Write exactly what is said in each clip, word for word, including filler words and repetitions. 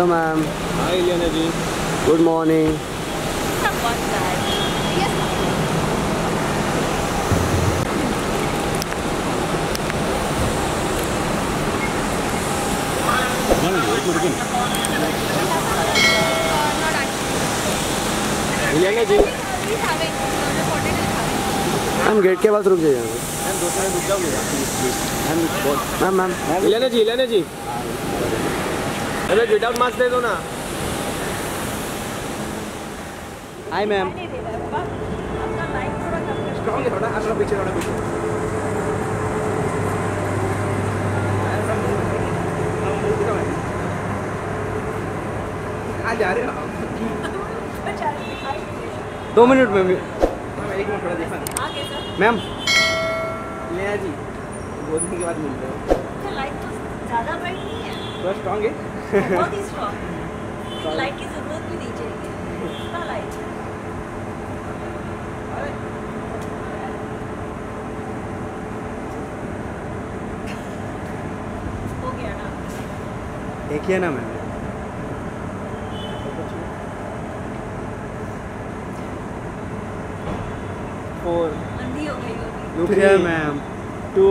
Hello ma'am. Hi Ileana ji. Good morning. Ileana ji ma'am gate के पास रुक जाइए मैम, दो मिनट रुक जाओगे मैम। मैम इलियाना जी इलियाना जी अरे विदाउट मास्क दे दो ना। Hi ma'am. स्ट्रॉन्ग है थोड़ा, थोड़ा पीछे थोड़ा पीछे। आ जा रहे हो दो मिनट में भी। एक मिनट थोड़ा देखा मैम। इलियाना जी दो दिन के बाद मिलते हो। लाइट तो ज़्यादा ब्राइट नहीं है, थोड़ा स्ट्रॉन्ग है। बहुत ही स्ट्रॉन्ग। लाइट की ज़रूरत भी नहीं चाहिए, इतना लाइट है। हो गया ना? देखिए ना मैम। फोर अंधी हो गई होगी। रुकिए मैम। टू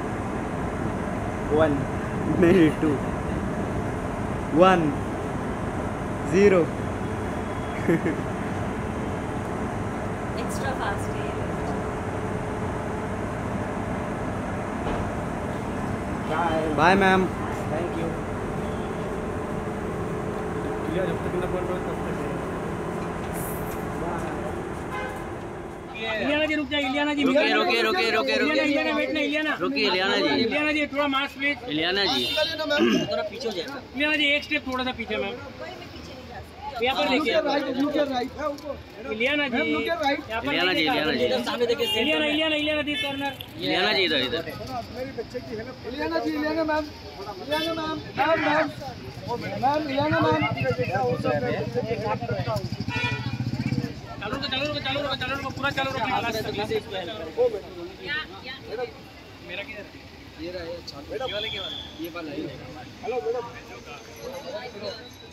वन नहीं two one zero. Extra fast है ये। Bye bye ma'am. Thank you. जब तक ना बोल रहा तब तक इलियाना जी रुक जाइए। इलियाना जी रुकिए रुकिए रुकिए रुकिए रुकिए इलियाना वेट नहीं। इलियाना रुकिए इलियाना जी इलियाना जी थोड़ा मास्क प्लीज। इलियाना जी थोड़ा पीछे हो जाए। इलियाना जी एक स्टेप थोड़ा सा पीछे मैम। यहाँ पर देखिए इलियाना जी, यहाँ पर इलियाना जी इलियाना जी सामने देखिए। Ileana Ileana Ileana this corner. इलियाना जी इधर इधर Ileana ji Ileana ma'am Ileana ma'am ma'am ma'am ma'am Ileana ma'am चालू रखो चालू रखो चालू रखो चालू रखो पूरा चालू रखो। मेरा किधर ये रहा है। ये वाला ये वाला। Hello madam.